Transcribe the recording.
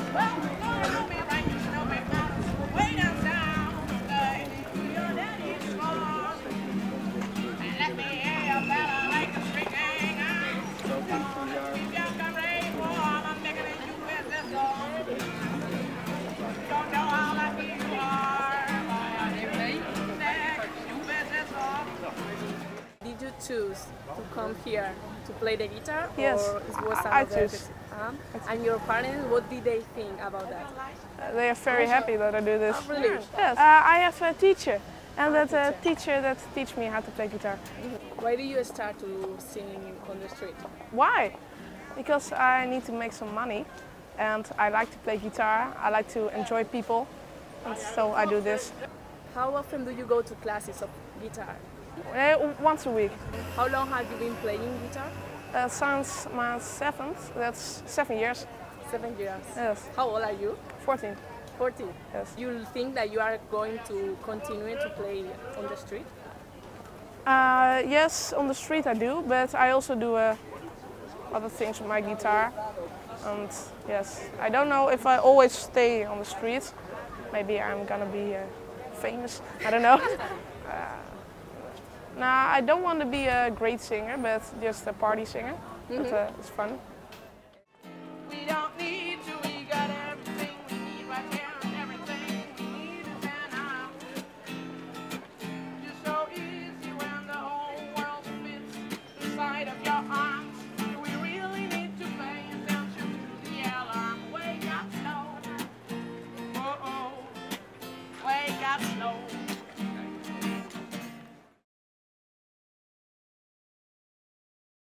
Did you choose to come here to play the guitar? Yes, Or it was I another choose. And your parents, what did they think about that? They are very happy that I do this. Oh, really? Yes. I have a teacher, and that teacher that teach me how to play guitar. Why do you start to sing on the street? Why? Because I need to make some money, and I like to play guitar. I like to enjoy people, and so I do this. How often do you go to classes of guitar? Once a week. How long have you been playing guitar? Since my 7th, that's 7 years. 7 years. Yes. How old are you? 14. 14. Yes. You think that you are going to continue to play on the street? Yes, on the street I do, but I also do other things with my guitar. And yes, I don't know if I always stay on the street. Maybe I'm gonna be famous. I don't know. Nah, I don't want to be a great singer, but just a party singer. But, it's fun. We don't